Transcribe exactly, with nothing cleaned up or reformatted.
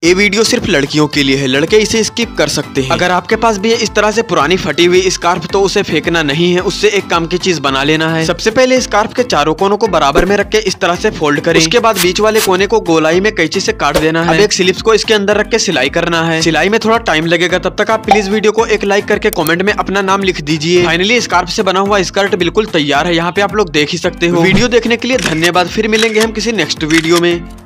ये वीडियो सिर्फ लड़कियों के लिए है, लड़के इसे स्किप कर सकते हैं। अगर आपके पास भी है इस तरह से पुरानी फटी हुई स्कार्फ तो उसे फेंकना नहीं है, उससे एक काम की चीज बना लेना है। सबसे पहले स्कार्फ के चारों कोनों को बराबर में रख के इस तरह से फोल्ड करें। उसके बाद बीच वाले कोने को गोलाई में कैंची से काट देना है। अब एक स्लिप्स को इसके अंदर रख के सिलाई करना है। सिलाई में थोड़ा टाइम लगेगा, तब तक आप प्लीज वीडियो को एक लाइक करके कमेंट में अपना नाम लिख दीजिए। फाइनली स्कार्फ से बना हुआ स्कर्ट बिल्कुल तैयार है, यहाँ पे आप लोग देख ही सकते हो। वीडियो देखने के लिए धन्यवाद, फिर मिलेंगे हम किसी नेक्स्ट वीडियो में।